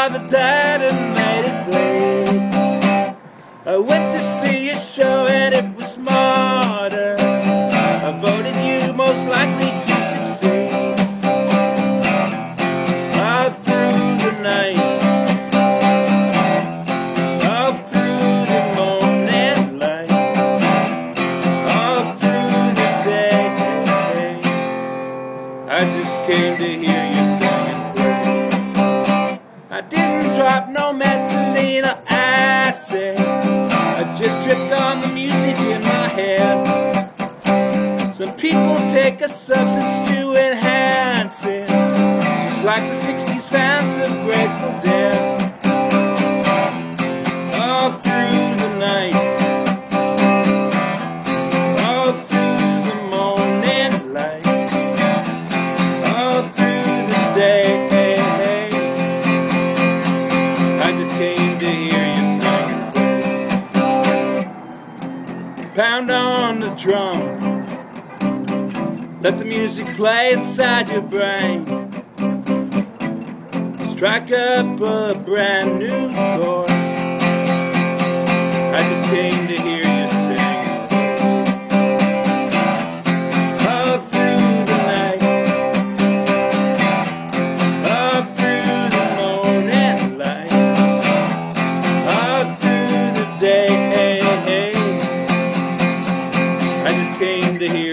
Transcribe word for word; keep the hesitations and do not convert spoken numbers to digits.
father died and made it bleed. I went to see a show and it was modern. I voted you most likely to succeed. All through the night, all through the morning light, all through the day, I just came to hear you sing and play. I didn't drop no mescaline or acid, I just tripped on the music in my head. Some people take a substance to enhance it, just like the sixties fans of Grateful Dead. All through the night, all through the morning light, all through the day, I just came to hear you sing and play. Pound on the drum, let the music play inside your brain. Strike up a brand new chord. I just came to hear you sing. All through the night, all through the morning light, all through the day, I just came to hear